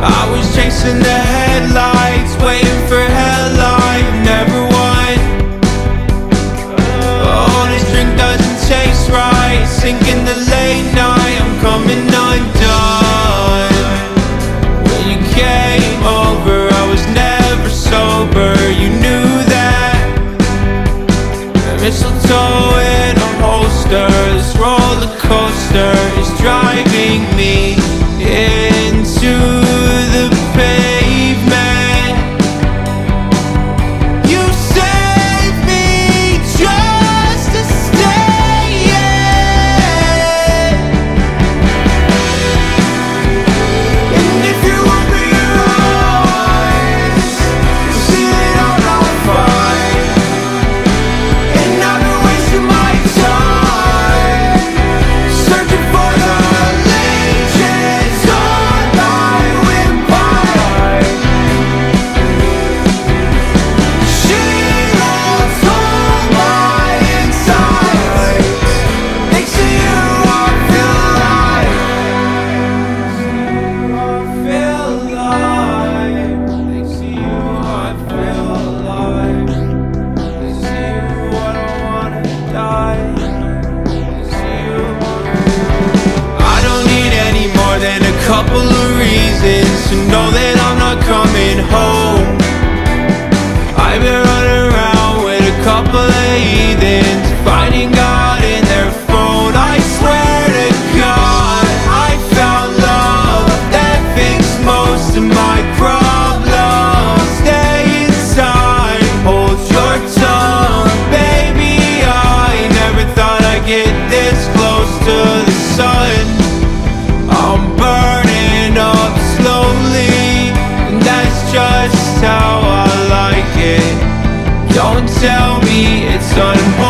I was chasing the headlights, waiting for headlight, never won. Oh, this drink doesn't taste right, sinking the late night, I'm coming undone. When you came over, I was never sober, you knew that. Mistletoe in a holster, this roller coaster is driving me into the pavement. You saved me just to stay in. And if you open your eyes, you'll see that I'm not fine. And I've been wasting my time searching for the leeches on my windpipe. She loves all my insides. Thanks to you, I feel alive. Thanks to you, I feel alive. Thanks to you, I don't wanna die. Thanks to you. I don't need any more than a couple of reasons to know that I'm not coming home. I've been running around with a couple of heathens, finding God in their phone. I swear to God, I found love that fixed most of my problems. Stay inside, hold your tongue, baby. I never thought I'd get this close to the sun. I'm burning up slowly, and that's just how I like it. Don't tell me it's unholy.